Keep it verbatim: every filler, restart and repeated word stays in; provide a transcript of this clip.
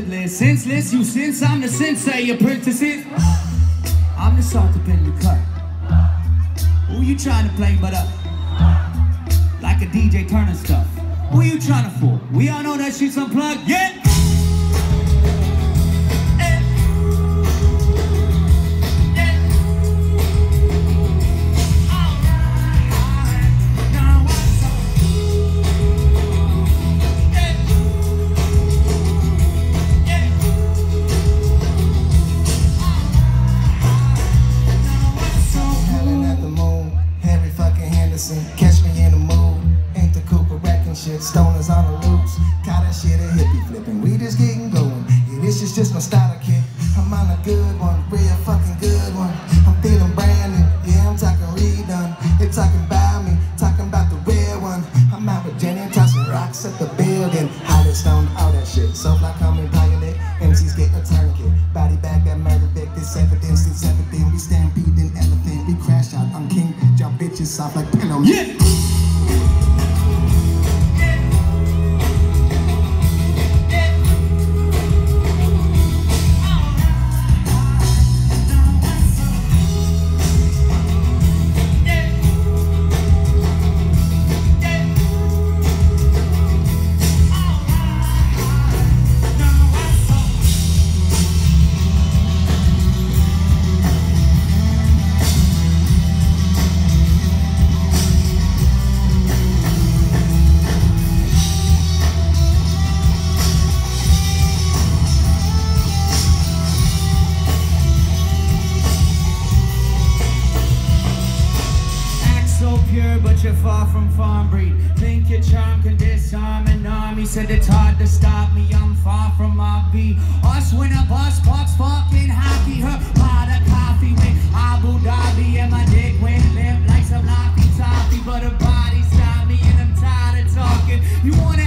limitless, senseless. You sense I'm the sensei, apprentices. I'm the salt up in the cut. Who you trying to play but up? Like a D J turning stuff. Who you trying to fool? We all know that shit's unplugged, yeah? Catch me in the mood, ain't the Cooper wrecking shit, stoners on the loose. Call that shit a hippie flipping, we just getting going. Yeah, this is just my starter kit. I'm on a good one, real fucking good one. I'm feeling brand new, yeah, I'm talking redone. They talking about me, talking about the real one. I'm out with Jenny, tossing rocks at the building. Highly stoned, all that shit, so like I'm in violate. M Cs get a tourniquet, body bag that murder Vic. This evidence, this everything. We stampede in elephant, we crash out on King. Y'all bitches soft like pillow. Yeah! Pure, but you're far from farm breed. Think your charm can disarm an army. Said it's hard to stop me, I'm far from my beat. Us win a bus, Bucks fucking hockey. Her pot of coffee with Abu Dhabi. And my dick went limp like some Laffy Taffy. But her body stopped me and I'm tired of talking. You wanna